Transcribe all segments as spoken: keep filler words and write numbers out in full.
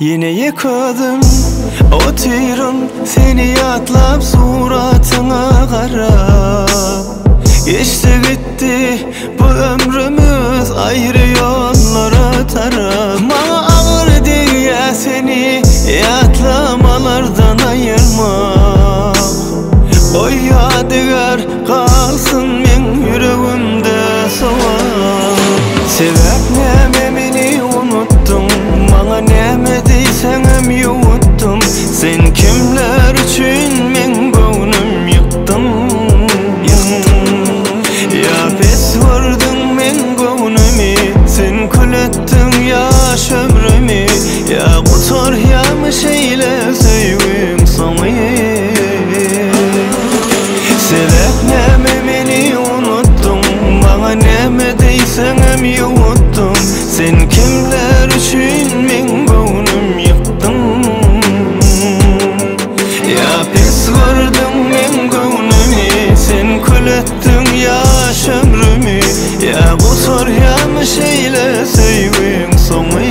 Yine yıkadım oturum seni yatlap suratına karab. Geçti gitti bu ömrümüz ayrı yollara taraf. Bana ağır diye seni yatlamalardan ayırmak. O yadigar kalsın men yüreğimde soğuk. Sebep ne beni unuttun, bana ne deysen yuttum. Sen kimler için men gönlüm yıktım. Ya pes vurdun men gönlümü, sen kül ettin yaş ömrümü. Ya kutar yamış eyle sevim sana. Sebep ne beni unuttun, bana ne deysen yuttum. Sen kimler için men gönlüm yıktım. Ya pes vurdun men gönlümü, sen kül ettin yaş ömrümü. Ya kutar yamış eyle sevim sana.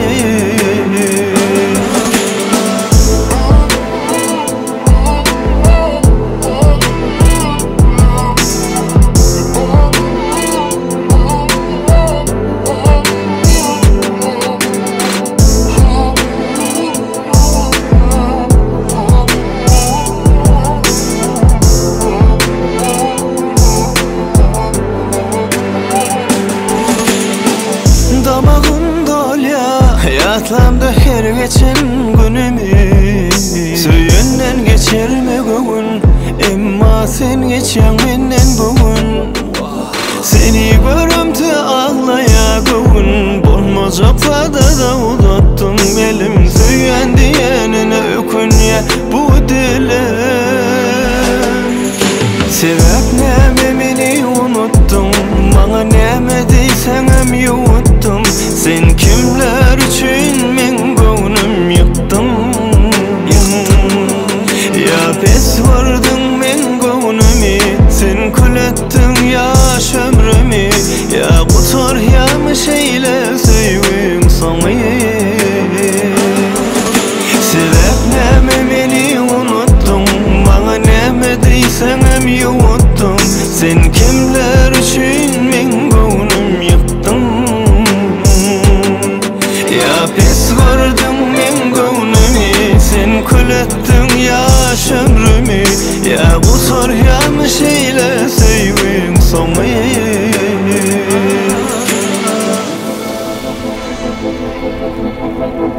Damağım dolya yatlamda her geçen günümü. Söyünden geçirme gün, emma sen geçen benden bugün. Seni görümde ağlaya gün, bolmacaklarda da uzattım elim. Söyüyen diyenine ökünye bu dilim. Sebep ne beni unuttun, bana ne deysen yuttum. Sen kimler için men gönlüm yıktım. Ya pes vurdun men gönlümü, sen kül ettin yaş ömrümü. Ya kutar yamış eyle sevim sana. Sebep ne beni unuttun, bana ne deysen yuttum. Sen kimler için men gönlüm yıktım. Ya pes vurdun men gönlümü, sen kül ettin yaş ömrümü. Ya kutar yamış eyle sevim sana.